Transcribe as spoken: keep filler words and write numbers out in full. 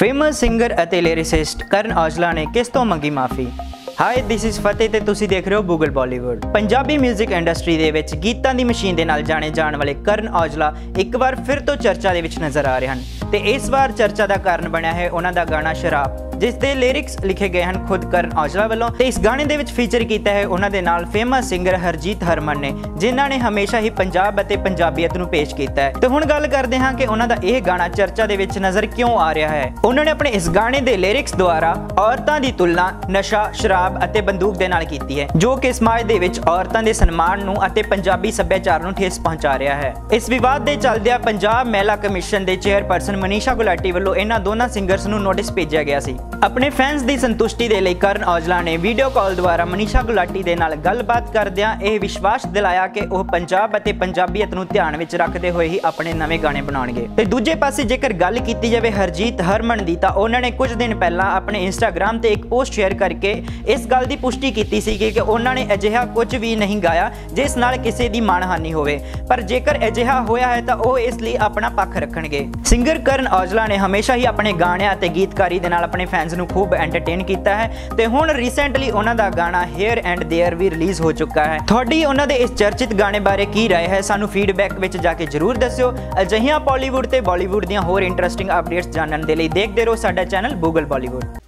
Famous singer ਅਤੇ lyricist ਕਰਨ ਔਜਲਾ ਨੇ ਕਿਸ ਤੋਂ ਮੰਗੀ ਮਾਫੀ। हाय दिस इज़ फतेह ते तुसी देख रहे हो Google Bollywood. Punjabi music industry दे विच गीतां दी मशीन दे नाल जाने जाण वाले ਕਰਨ ਔਜਲਾ एक बार फिर तो चर्चा दे विच नज़र आ रहे हैं ते इस बार चर्चा का कारण बनया है उन्हां दा गाना शराब, जिस दे लिरिक्स लिखे गए हैं खुद ਕਰਨ ਔਜਲਾ वालों ते इस गाने दे विच फीचर किया है उन्हां दे नाल फेमस सिंगर हरजीत हरमन ने, जिन्हां ने हमेशा ही पंजाब अते पंजाबीयत नूं पेश किया है। तो हुण गल करदे हां कि उन्हां दा इह गाना चर्चा दे विच नज़र क्यों आ रहा है। उन्होंने अपने इस गाने दे लिरिक्स द्वारा औरतां दी तुलना नशा, शराब अते बंदूक दे नाल कीती है, जो कि समाज दे विच औरतां दे सन्मान नूं अते पंजाबी सभ्याचार नूं ठेस पहुंचा रहा है। इस विवाद दे चलदिया पंजाब महिला कमीशन दे चेयरपर्सन मनीषा गुलाटी वालों इन्हां दोनों सिंगर्स नूं नोटिस भेजा गया सी। अपने फैंस दी संतुष्टि दे लई ਕਰਨ ਔਜਲਾ ने वीडियो कॉल द्वारा मनीषा गुलाटी दे नाल गलबात करदियां यह विश्वास दिलाया कि वह पंजाब अते पंजाबीयत नूं ध्यान विच रखदे होए ही अपने नवे गाने बनाउणगे। ते दूजे पासे जेकर गल कीती जावे हरजीत हरमन दी, तां उन्हां ने कुछ दिन पहला अपने इंस्टाग्राम ते एक पोस्ट शेयर करके इस गल दी पुष्टि की सी कि उन्हां ने अजिहा कुछ भी नहीं गाया जिस नाल किसी दी मानहानि होवे, पर जेकर अजिहा होया है तां ओह इस लई अपना पक्ष रखणगे। सिंगर ਕਰਨ ਔਜਲਾ ने हमेशा ही अपने गाणिਆਂ ते गीतकारी दे नाल अपने फैंस नूं खूब एंटरटेन किया है ते हुण रीसेंटली उन्हां दा गाना हेयर एंड देयर भी रिलीज़ हो चुका है। तुहाडी उन्हां दे इस चर्चित गाने बारे की राय है, सानू फीडबैक विच जाके जरूर दस्सियो। अजिहियां पॉलीवुड ते बॉलीवुड दीयां होर इंटरस्टिंग अपडेट्स जानन दे लई देखदे रहो साडा चैनल गूगल बॉलीवुड।